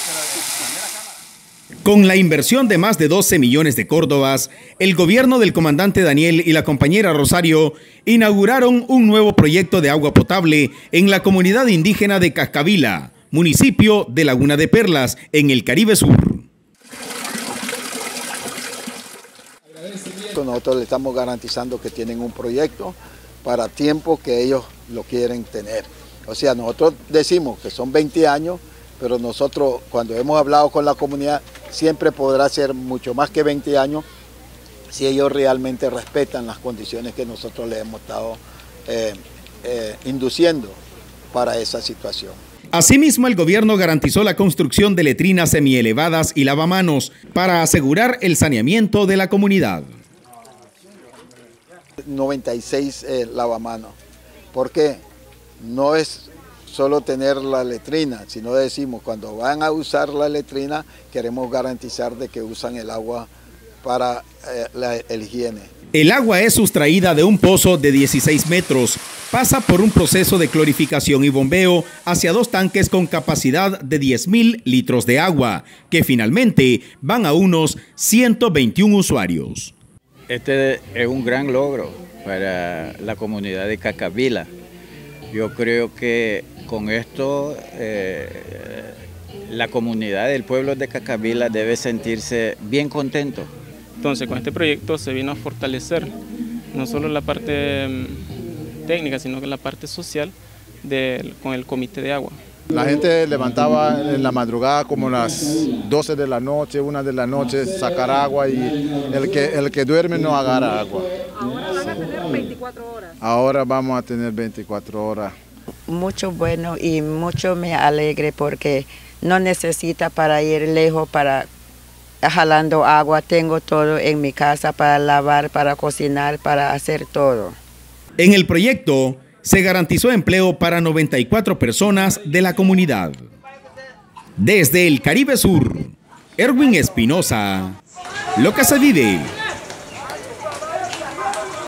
Con la inversión de más de 12 millones de córdobas, el gobierno del comandante Daniel y la compañera Rosario inauguraron un nuevo proyecto de agua potable en la comunidad indígena de Cascavila, municipio de Laguna de Perlas, en el Caribe Sur. Nosotros le estamos garantizando que tienen un proyecto para tiempo que ellos lo quieren tener. O sea, nosotros decimos que son 20 años, pero nosotros cuando hemos hablado con la comunidad siempre podrá ser mucho más que 20 años si ellos realmente respetan las condiciones que nosotros les hemos estado induciendo para esa situación. Asimismo, el gobierno garantizó la construcción de letrinas semielevadas y lavamanos para asegurar el saneamiento de la comunidad. 96 lavamanos. ¿Por qué? No es solo tener la letrina, sino decimos cuando van a usar la letrina queremos garantizar de que usan el agua para el higiene. El agua es sustraída de un pozo de 16 metros, pasa por un proceso de clorificación y bombeo hacia 2 tanques con capacidad de 10.000 litros de agua, que finalmente van a unos 121 usuarios. Este es un gran logro para la comunidad de Cascavila. Yo creo que con esto la comunidad del pueblo de Cascavila debe sentirse bien contento. Entonces con este proyecto se vino a fortalecer no solo la parte técnica, sino que la parte social con el comité de agua. La gente levantaba en la madrugada como las 12 de la noche, 1 de la noche, sacar agua y el que duerme no agarra agua. Ahora van a tener 24 horas. Ahora vamos a tener 24 horas. Mucho bueno y mucho me alegre porque no necesita para ir lejos para jalando agua. Tengo todo en mi casa para lavar, para cocinar, para hacer todo. En el proyecto se garantizó empleo para 94 personas de la comunidad. Desde el Caribe Sur, Erwin Espinosa, lo que se vive.